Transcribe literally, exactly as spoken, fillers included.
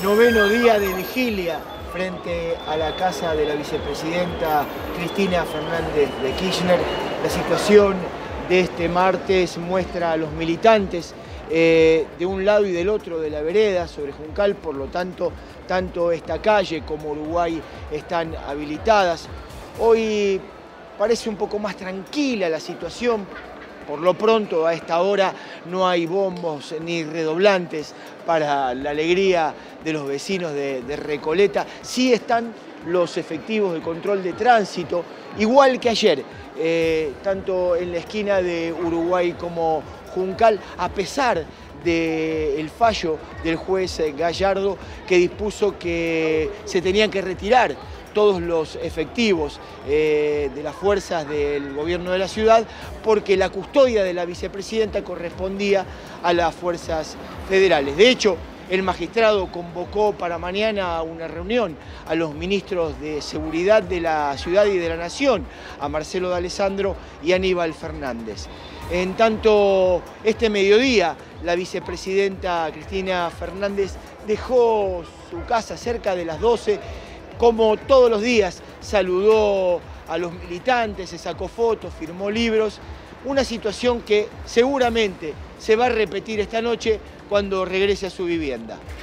Noveno día de vigilia frente a la casa de la vicepresidenta Cristina Fernández de Kirchner. La situación de este martes muestra a los militantes eh, de un lado y del otro de la vereda sobre Juncal, por lo tanto, tanto esta calle como Uruguay están habilitadas. Hoy parece un poco más tranquila la situación. Por lo pronto, a esta hora no hay bombos ni redoblantes para la alegría de los vecinos de, de Recoleta. Sí están los efectivos de control de tránsito, igual que ayer, eh, tanto en la esquina de Uruguay como Juncal, a pesar del fallo del juez Gallardo, que dispuso que se tenían que retirar todos los efectivos eh, de las fuerzas del gobierno de la ciudad, porque la custodia de la vicepresidenta correspondía a las fuerzas federales. De hecho, el magistrado convocó para mañana una reunión a los ministros de Seguridad de la ciudad y de la nación, a Marcelo D'Alessandro y Aníbal Fernández. En tanto, este mediodía, la vicepresidenta Cristina Fernández dejó su casa cerca de las doce. Como todos los días, saludó a los militantes, se sacó fotos, firmó libros. Una situación que seguramente se va a repetir esta noche cuando regrese a su vivienda.